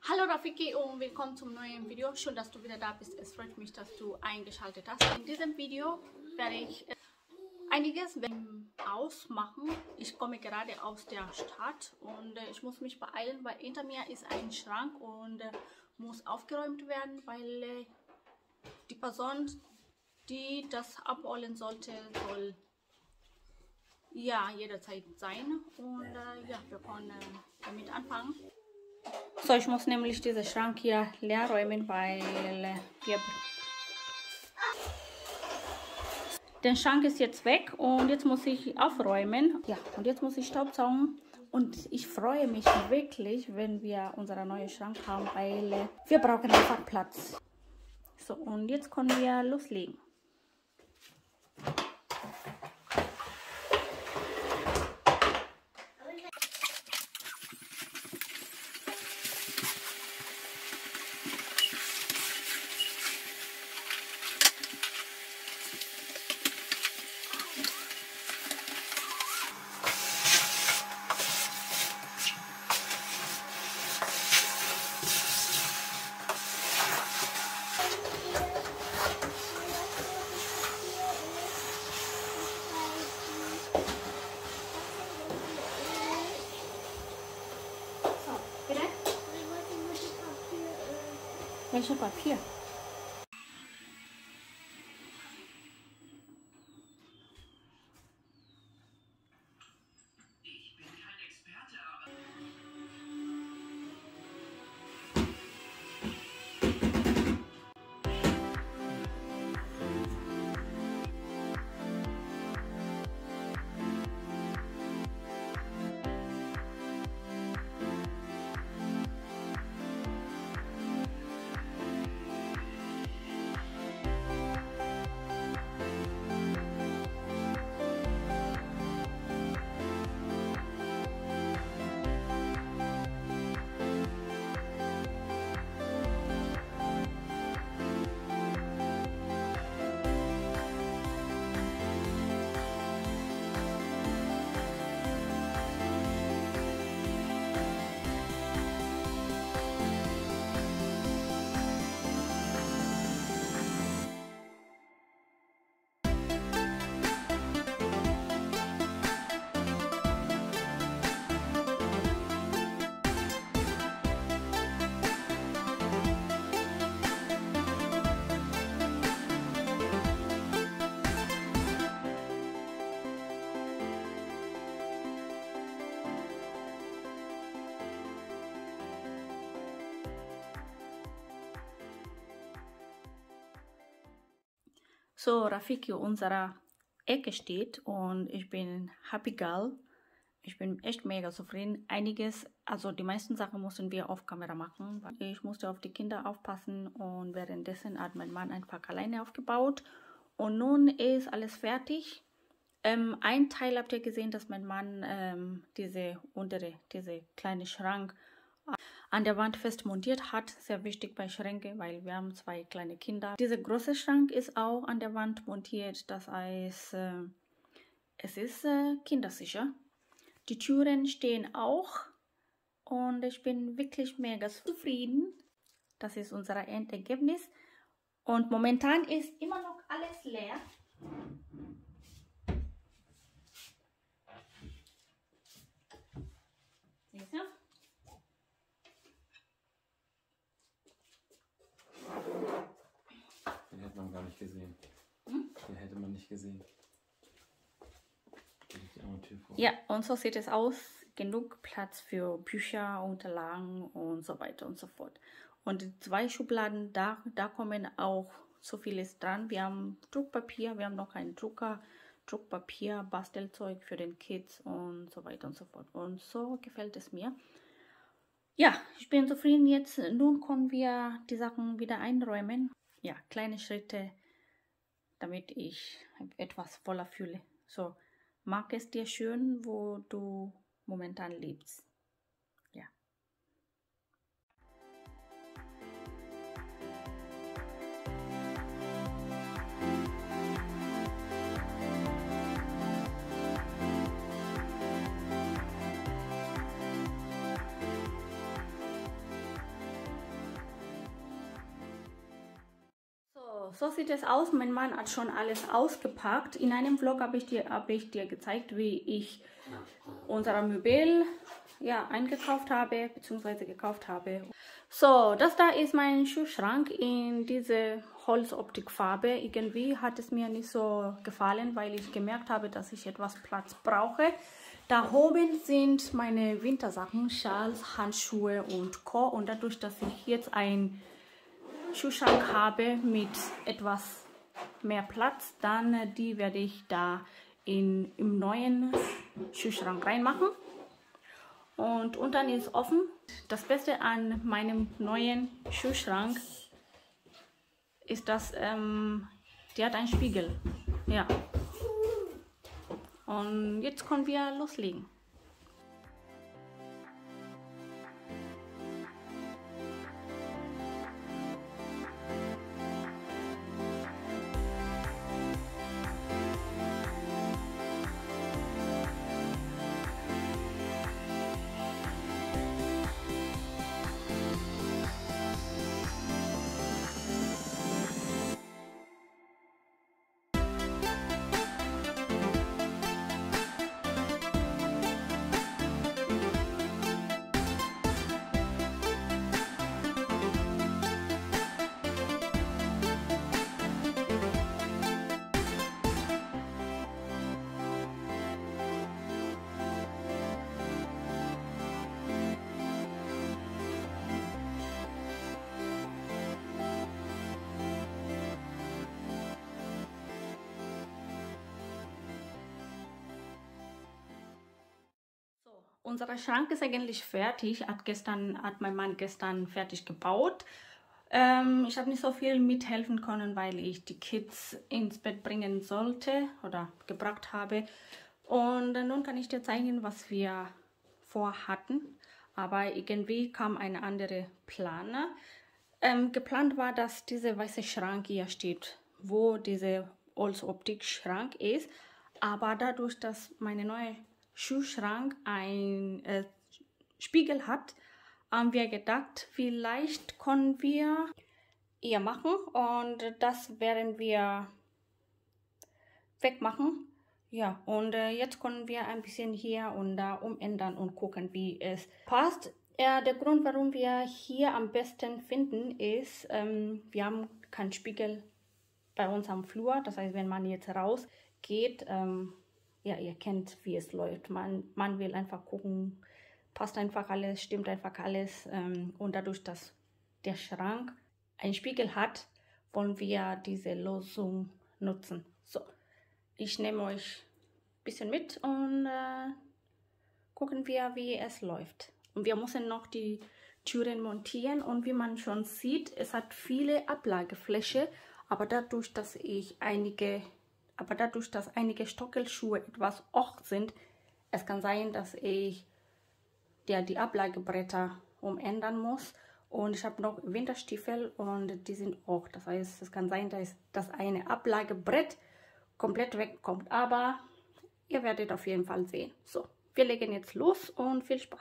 Hallo Rafiki und willkommen zum neuen Video. Schön, dass du wieder da bist. Es freut mich, dass du eingeschaltet hast. In diesem Video werde ich einiges ausmachen. Ich komme gerade aus der Stadt und ich muss mich beeilen, weil hinter mir ist ein Schrank und muss aufgeräumt werden, weil die Person, die das abholen sollte, soll ja jederzeit sein. Und ja, wir können damit anfangen. So, ich muss nämlich diesen Schrank hier leer räumen, weil der Schrank ist jetzt weg und jetzt muss ich aufräumen. Ja, und jetzt muss ich Staubsaugen. Und ich freue mich wirklich, wenn wir unseren neuen Schrank haben, weil wir brauchen einfach Platz. So, und jetzt können wir loslegen. Welches Papier? Ich bin kein Experte, aber... So, Rafiki, unsere Ecke steht und ich bin happy girl. Ich bin echt mega zufrieden. Einiges, also die meisten Sachen mussten wir auf Kamera machen. Ich musste auf die Kinder aufpassen und währenddessen hat mein Mann einfach alleine aufgebaut. Und nun ist alles fertig. Ein Teil habt ihr gesehen, dass mein Mann diese kleine Schrank an der Wand fest montiert hat. Sehr wichtig bei Schränke, weil wir haben 2 kleine Kinder. Dieser große Schrank ist auch an der Wand montiert. Das heißt, es ist kindersicher. Die Türen stehen auch und ich bin wirklich mega zufrieden. Das ist unser Endergebnis. Und momentan ist immer noch alles leer. Siehst du? Den hätte man gar nicht gesehen. Den hätte man nicht gesehen. Ja, und so sieht es aus. Genug Platz für Bücher, Unterlagen und so weiter und so fort. Und die 2 Schubladen, da kommen auch so vieles dran. Wir haben Druckpapier, wir haben noch einen Drucker, Druckpapier, Bastelzeug für den Kids und so weiter und so fort. Und so gefällt es mir. Ja, ich bin zufrieden jetzt. Nun können wir die Sachen wieder einräumen. Ja, kleine Schritte, damit ich etwas voller fühle. So, mag es dir schön, wo du momentan lebst. Ja. So sieht es aus. Mein Mann hat schon alles ausgepackt. In einem Vlog habe ich dir gezeigt, wie ich unser Möbel eingekauft habe bzw. gekauft habe. So, das da ist mein Schuhschrank in diese Holzoptikfarbe. Irgendwie hat es mir nicht so gefallen, weil ich gemerkt habe, dass ich etwas Platz brauche. Da oben sind meine Wintersachen, Schals, Handschuhe und Co. Und dadurch, dass ich jetzt einen Schuhschrank habe mit etwas mehr Platz, dann die werde ich da im neuen Schuhschrank reinmachen. Und unten ist offen. Das Beste an meinem neuen Schuhschrank ist, dass der hat einen Spiegel. Ja. Und jetzt können wir loslegen. Unser Schrank ist eigentlich fertig. Hat mein Mann gestern fertig gebaut. Ich habe nicht so viel mithelfen können, weil ich die Kids ins Bett bringen sollte oder gebracht habe. Und nun kann ich dir zeigen, was wir vorhatten. Aber irgendwie kam ein anderer Plan. Geplant war, dass dieser weiße Schrank hier steht, wo dieser Holzoptik-Schrank ist. Aber dadurch, dass meine neue Schuhschrank ein Spiegel hat, haben wir gedacht, vielleicht können wir hier machen und das werden wir wegmachen. Ja, und jetzt können wir ein bisschen hier und da umändern und gucken, wie es passt. Der Grund, warum wir hier am besten finden, ist, wir haben keinen Spiegel bei uns am Flur. Das heißt, wenn man jetzt rausgeht, ja, ihr kennt, wie es läuft. Man will einfach gucken, passt einfach alles, stimmt einfach alles. Und dadurch, dass der Schrank einen Spiegel hat, wollen wir diese Lösung nutzen. So, ich nehme euch ein bisschen mit und gucken wir, wie es läuft. Und wir müssen noch die Türen montieren. Und wie man schon sieht, es hat viele Ablagefläche. Aber dadurch, dass einige Stockelschuhe etwas hoch sind, es kann sein, dass ich die Ablagebretter umändern muss. Und ich habe noch Winterstiefel und die sind hoch. Das heißt, es kann sein, dass das eine Ablagebrett komplett wegkommt. Aber ihr werdet auf jeden Fall sehen. So, wir legen jetzt los und viel Spaß.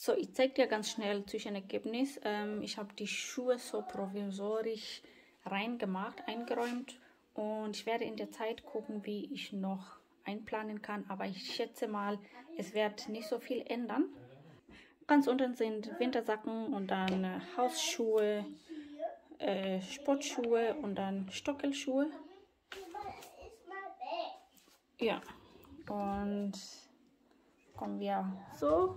So, ich zeige dir ganz schnell Zwischenergebnis. Ich habe die Schuhe so provisorisch reingemacht, eingeräumt. Und ich werde in der Zeit gucken, wie ich noch einplanen kann. Aber ich schätze mal, es wird nicht so viel ändern. Ganz unten sind Wintersacken und dann Hausschuhe, Sportschuhe und dann Stockelschuhe. Ja, und kommen wir so.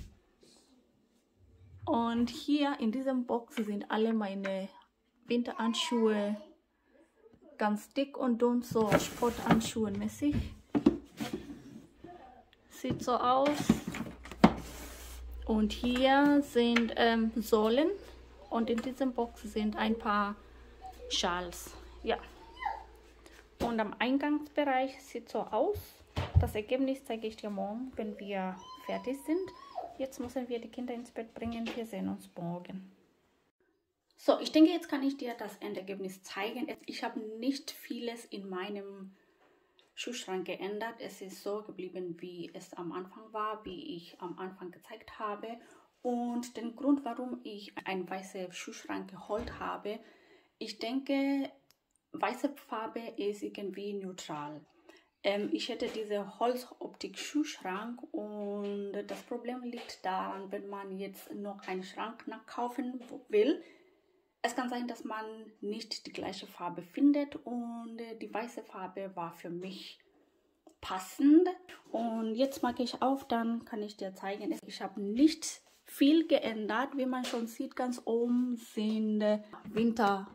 Und hier in diesem Box sind alle meine Winterhandschuhe, ganz dick und dünn, so Sporthandschuhe mäßig. Sieht so aus. Und hier sind Sohlen und in diesem Box sind ein paar Schals. Ja. Und am Eingangsbereich sieht so aus. Das Ergebnis zeige ich dir morgen, wenn wir fertig sind. Jetzt müssen wir die Kinder ins Bett bringen. Wir sehen uns morgen. So, ich denke, jetzt kann ich dir das Endergebnis zeigen. Ich habe nicht vieles in meinem Schuhschrank geändert. Es ist so geblieben, wie es am Anfang war, wie ich am Anfang gezeigt habe. Und den Grund, warum ich einen weißen Schuhschrank geholt habe, ich denke, weiße Farbe ist irgendwie neutral. Ich hätte diese Holzoptik-Schuhschrank und das Problem liegt daran, wenn man jetzt noch einen Schrank nachkaufen will. Es kann sein, dass man nicht die gleiche Farbe findet und die weiße Farbe war für mich passend. Und jetzt mache ich auf, dann kann ich dir zeigen, ich habe nicht viel geändert. Wie man schon sieht, ganz oben sind Wintersachen,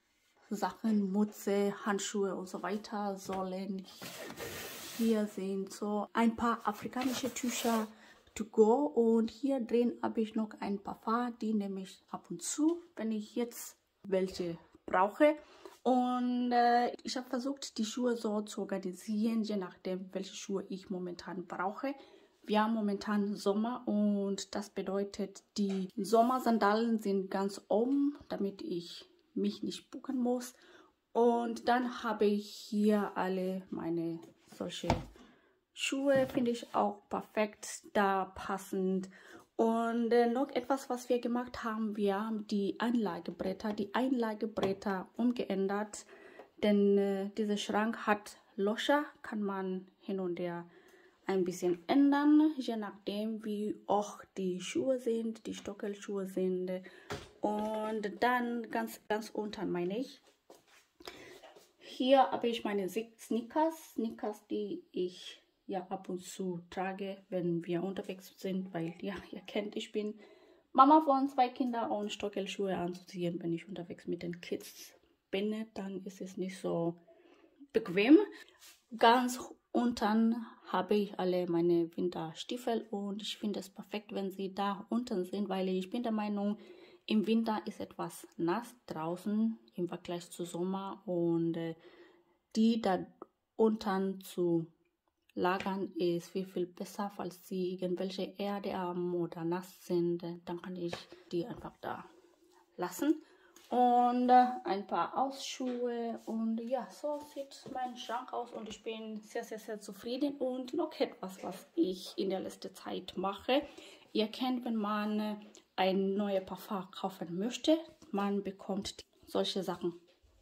Mütze, Handschuhe und so weiter, Sohlen. Hier sind so ein paar afrikanische Tücher to go und hier drin habe ich noch ein paar, die nehme ich ab und zu, wenn ich jetzt welche brauche. Und ich habe versucht, die Schuhe so zu organisieren, je nachdem, welche Schuhe ich momentan brauche. Wir haben momentan Sommer und das bedeutet, die Sommersandalen sind ganz oben, damit ich mich nicht bucken muss. Und dann habe ich hier alle meine solche Schuhe, finde ich auch perfekt da passend. Und noch etwas, was wir gemacht haben, wir haben die Einlagebretter umgeändert, denn dieser Schrank hat Löcher, kann man hin und her ein bisschen ändern, je nachdem wie auch die Schuhe sind, die Stockelschuhe sind. Und dann ganz unten meine ich, hier habe ich meine Sneakers, die ich ja ab und zu trage, wenn wir unterwegs sind, weil ja, ihr kennt, ich bin Mama von 2 Kindern und Stockelschuhe anzuziehen, wenn ich unterwegs mit den Kids bin, dann ist es nicht so bequem. Ganz unten habe ich alle meine Winterstiefel und ich finde es perfekt, wenn sie da unten sind, weil ich bin der Meinung, im Winter ist etwas nass draußen im Vergleich zu Sommer und die da unten zu lagern ist viel besser, falls sie irgendwelche Erde haben oder nass sind, dann kann ich die einfach da lassen. Und ein paar Ausschuhe und ja, so sieht mein Schrank aus und ich bin sehr zufrieden. Und noch etwas, was ich in der letzten Zeit mache. Ihr kennt, wenn man ein neues Parfum kaufen möchte, man bekommt solche Sachen.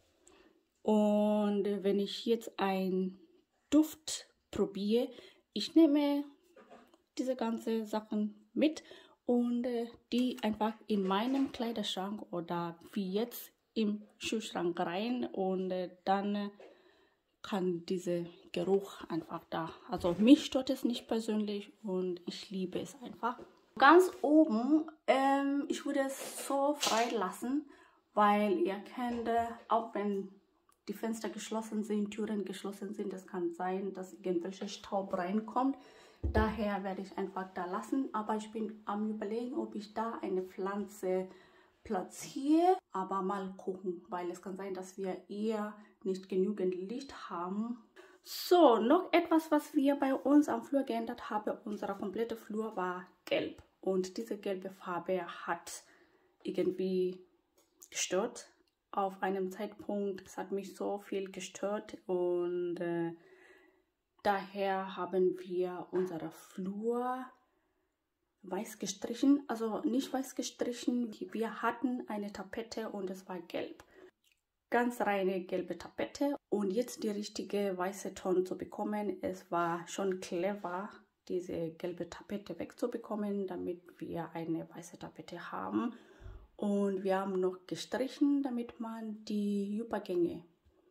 Und wenn ich jetzt einen Duft probiere, ich nehme diese ganzen Sachen mit und die einfach in meinem Kleiderschrank oder wie jetzt im Schuhschrank rein und dann kann dieser Geruch einfach da. Also mich stört es nicht persönlich und ich liebe es einfach. Ganz oben, ich würde es so frei lassen, weil ihr kennt, auch wenn die Fenster geschlossen sind, Türen geschlossen sind, es kann sein, dass irgendwelche Staub reinkommt. Daher werde ich einfach da lassen, aber ich bin am Überlegen, ob ich da eine Pflanze platziere, aber mal gucken, weil es kann sein, dass wir eher nicht genügend Licht haben. So, noch etwas, was wir bei uns am Flur geändert haben. Unser kompletter Flur war gelb und diese gelbe Farbe hat irgendwie gestört. Auf einem Zeitpunkt, es hat mich so viel gestört und daher haben wir unsere Flur weiß gestrichen, also nicht weiß gestrichen. Wir hatten eine Tapete und es war gelb. Ganz reine gelbe Tapete und jetzt die richtige weiße Ton zu bekommen. Es war schon clever, diese gelbe Tapete wegzubekommen, damit wir eine weiße Tapete haben. Und wir haben noch gestrichen, damit man die Übergänge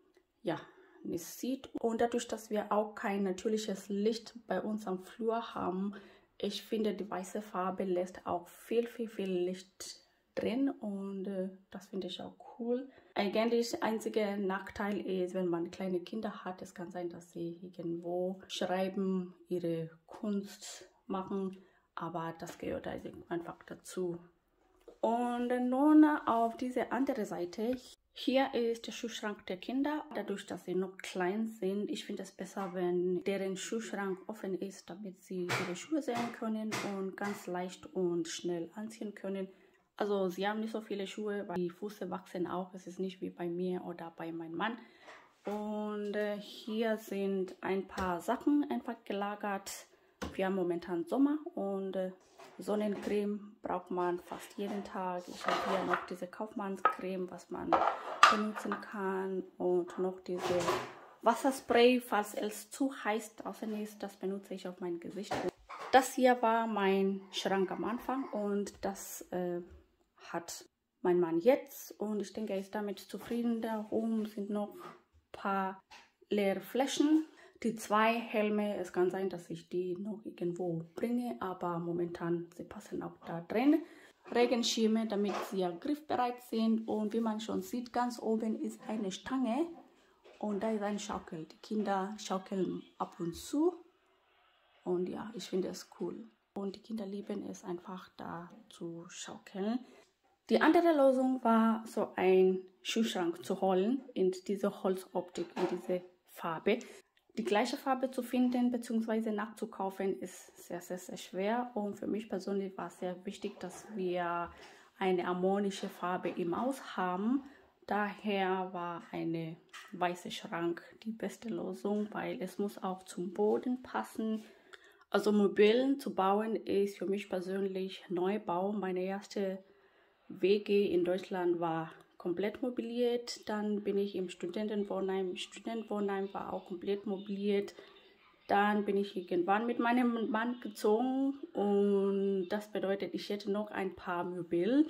nicht sieht. Und dadurch, dass wir auch kein natürliches Licht bei uns am Flur haben, ich finde, die weiße Farbe lässt auch viel Licht drin und das finde ich auch cool. Eigentlich der einzige Nachteil ist, wenn man kleine Kinder hat, es kann sein, dass sie irgendwo schreiben, ihre Kunst machen, aber das gehört einfach dazu. Und nun auf diese andere Seite. Hier ist der Schuhschrank der Kinder. Dadurch, dass sie noch klein sind, ich finde es besser, wenn deren Schuhschrank offen ist, damit sie ihre Schuhe sehen können und ganz leicht und schnell anziehen können. Also sie haben nicht so viele Schuhe, weil die Füße wachsen auch. Es ist nicht wie bei mir oder bei meinem Mann. Und hier sind ein paar Sachen einfach gelagert. Wir haben momentan Sommer und Sonnencreme braucht man fast jeden Tag. Ich habe hier noch diese Kaufmannscreme, was man benutzen kann, und noch diese Wasserspray, falls es zu heiß draußen ist, das benutze ich auf mein Gesicht. Das hier war mein Schrank am Anfang und das hat mein Mann jetzt und ich denke, er ist damit zufrieden. Darum sind noch ein paar leere Flächen. Die 2 Helme, es kann sein, dass ich die noch irgendwo bringe, aber momentan, sie passen auch da drin. Regenschirme, damit sie ja griffbereit sind, und wie man schon sieht, ganz oben ist eine Stange und da ist ein Schaukel. Die Kinder schaukeln ab und zu und ja, ich finde es cool. Und die Kinder lieben es einfach, da zu schaukeln. Die andere Lösung war, so einen Schuhschrank zu holen in diese Holzoptik, in diese Farbe. Die gleiche Farbe zu finden bzw. nachzukaufen ist sehr schwer, und für mich persönlich war es sehr wichtig, dass wir eine harmonische Farbe im Haus haben. Daher war eine weiße Schrank die beste Lösung, weil es muss auch zum Boden passen. Also Möbeln zu bauen ist für mich persönlich Neubau. Meine erste WG in Deutschland war komplett mobiliert. Dann bin ich im Studentenwohnheim. Studentenwohnheim war auch komplett mobiliert. Dann bin ich irgendwann mit meinem Mann gezogen und das bedeutet, ich hätte noch ein paar Möbel.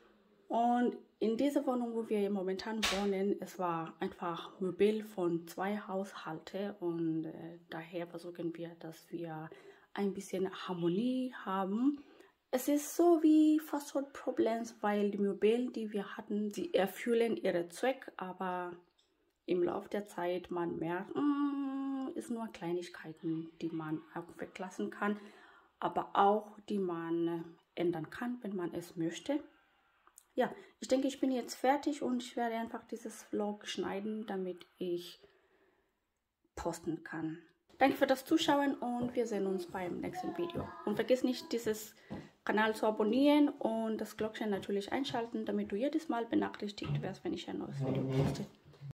Und in dieser Wohnung, wo wir momentan wohnen, es war einfach Möbel von 2 Haushalten und daher versuchen wir, dass wir ein bisschen Harmonie haben. Es ist so wie Household Problems, weil die Möbel, die wir hatten, sie erfüllen ihren Zweck, aber im Laufe der Zeit man merkt, ist nur Kleinigkeiten, die man auch weglassen kann, aber auch die man ändern kann, wenn man es möchte. Ja, ich denke, ich bin jetzt fertig und ich werde einfach dieses Vlog schneiden, damit ich posten kann. Danke für das Zuschauen und wir sehen uns beim nächsten Video. Und vergiss nicht, dieses Kanal zu abonnieren und das Glöckchen natürlich einschalten, damit du jedes Mal benachrichtigt wirst, wenn ich ein neues Video poste.